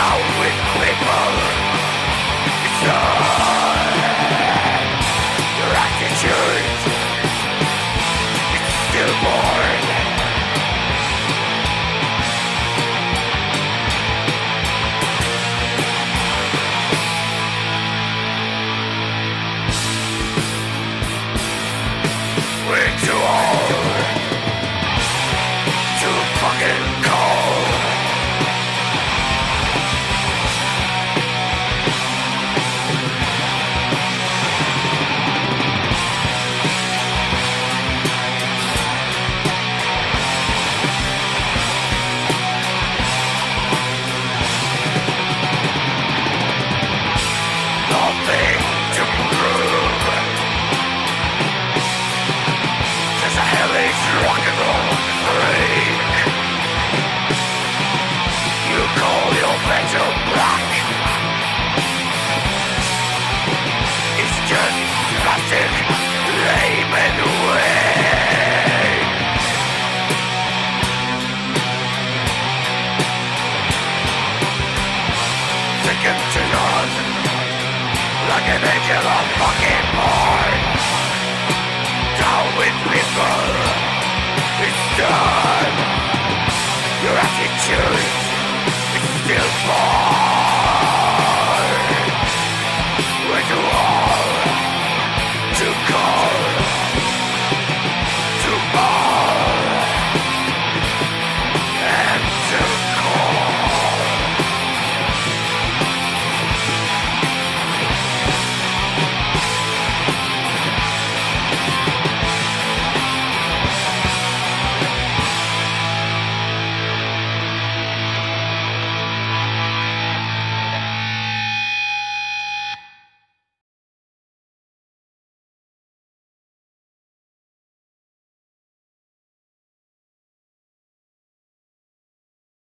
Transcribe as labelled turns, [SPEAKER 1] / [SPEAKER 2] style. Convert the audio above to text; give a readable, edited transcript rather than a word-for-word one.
[SPEAKER 1] Down with people. It's done. Your attitude, it's stillborn. We're too old, too fucking cold. Nothing to prove. There's a hellish rock and roll freak. You call your better black. It's just plastic, lame and weak. Second to none, like an angel of fucking born. Down with people, it's done. Your attitude is still born. We're too old, too cold.